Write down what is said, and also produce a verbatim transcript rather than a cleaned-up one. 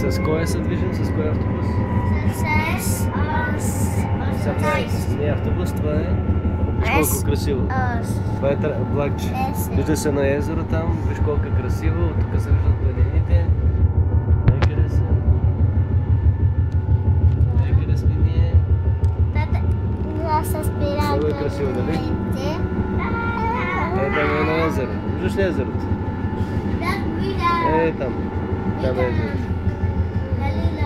С кой се движим? С кой автобус? С Не автобус, това е. Виж колко красиво. Това е влакче. Вижда се на езеро там, виж колко е красиво. Тук се виждат планините. Ей къде са? Ей къде сме ние? Много е красиво, дали? Ей там е на езеро. Виждаш ли езерото? Ей там. Там е езерото.